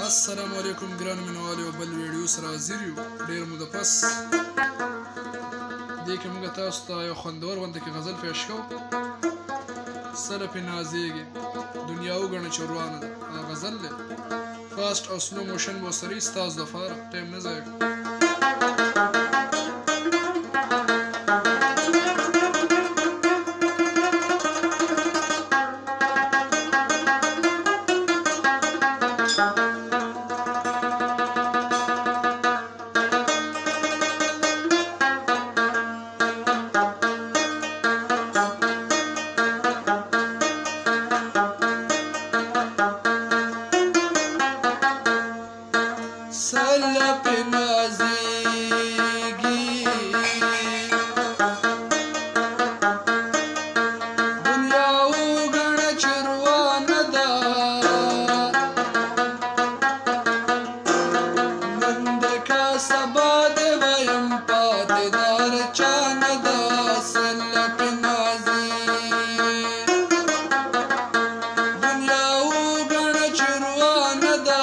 السلام علیکم ګرانو مینوالو بل ویډیو سره حاضر یو ډېر موده پس دې کې موږ تاسو ته یو خوندور غونډه کې غزل پیش کوو سره پې نازیږي دنیا وګڼه چې روانه ده دا غزل دی فاسټ او سلو موشن به ورسره وي ستاسو دپاره ټایم نه ضایع کړو سله پې نازیږي دنیا وګڼه چې روانه ده نن دې که سبا دې وایم پاتې د هر چا نه ده سله پې نازیږي دنیا وګڼه چې روانه ده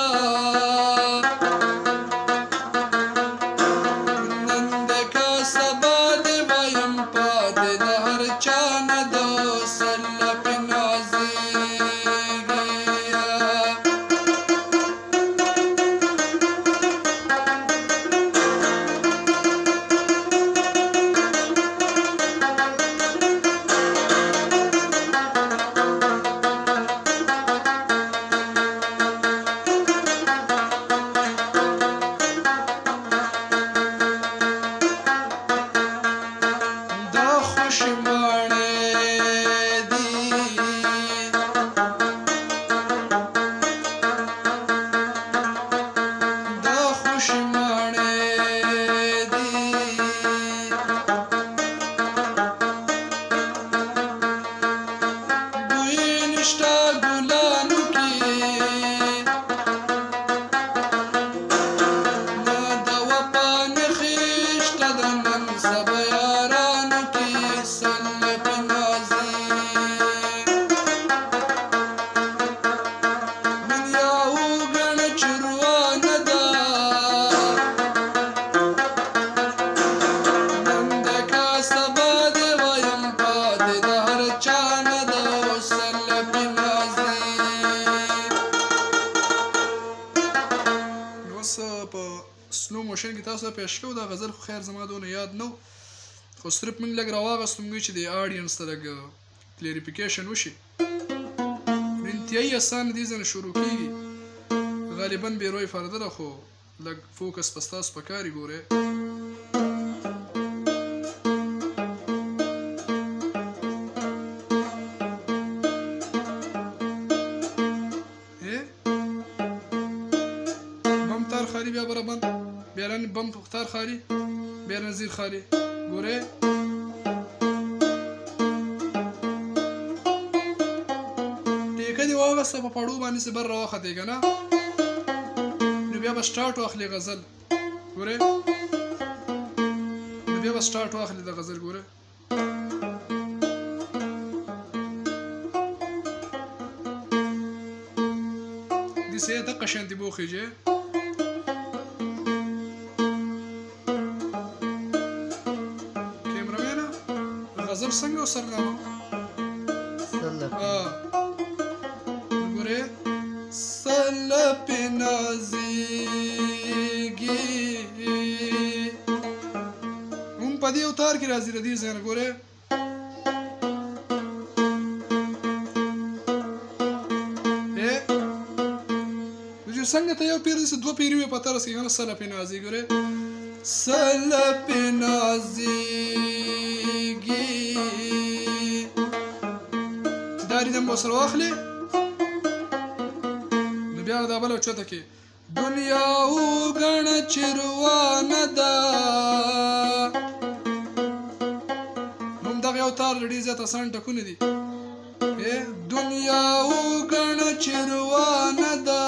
په سلو موشن کې تاسو ته پیش کوو دا غزل خو خیر زما دونه یاد نه خو صرف موږ لږ راواغستو موږ چې د آډینس ته لږ کلیریفیکیشن وشي انتهایي اسان دې ځای نه شروع کېږي غالبا بیروی فرده ده خو لږ فوکس په ستاسو په کار یې ګورئ خالی بیا برابند بیا رن بم تار خالی بیا رن زیر خالی ګورئ ټیکه دې واغسته په پړو باندې چې بر راوختې که نه نو بیا به سټارټ واخلي غزل ګورئ نو بیا به سټارټ واخلي د غزل ګورئ داسې دقه شانتې به وخیږي غزل څنګه وسرنامه ګورئ سله پې نازیږي هم په دې اوتار کې راځي د دې ځای نه ګورئ څنګه ته یو پیر داسې دوه پیري وي په طرز کې که نه سله پې نازیږي ګورئ سله پې نازیږي دا ریدم به ورسره واخلې نو بیا دا بله اوچته کې دنیا وګڼه چې روانه ده هم دغه یو تار ډېر زیات اسان ټکونه دي دنیا وګڼه چې روانه ده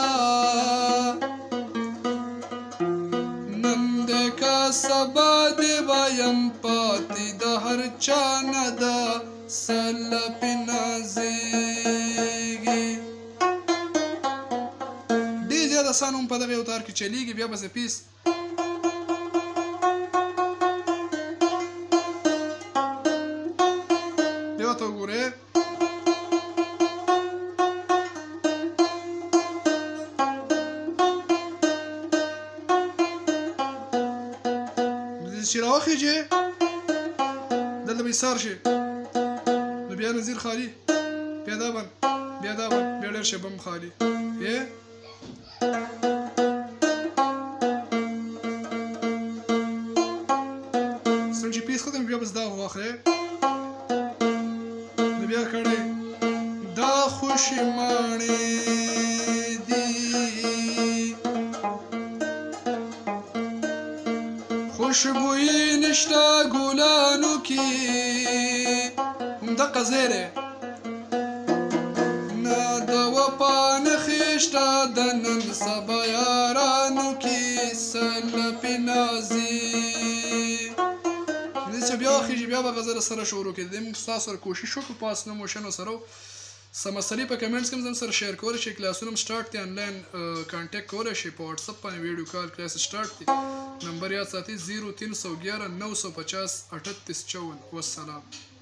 نن دې که سبا دې وایم پاتې د هر چا نه ده سله پې نازیږي د سان هم په دغه یو تار کې چلیږي بیا به زه پیس بیا ورته وګورئ چې راوخیږي دلته به ایسار شي نو بیا نظیر خالي بیا دا بند بیا دا بند بیا ډېر شي بم خالي څنګه چې پیس ختم بیا بس دا واخلئ نو بیا کړئ دا خوشي ماڼې دي خوشبویی نشته ګلانو کې همدغه ځای دی نه د وفا نښې شته د نن سبا یارانو کې سلپې نازي چې بیا خېږي بیا به غزل سره شروع کړي موږ ستاسو سره کوشش وکړو په اسنه موشنو سره څه مسلې په کمنټس کې هم سره شیر کولی شئ کلاسونه هم سټارټ دي انلاین کانټیکټ کولی شئ په واتساپ باندې ویډیو کال کلاس سټارټ دي نمبر یاد ساتئ 0311 950 38 54 والسلام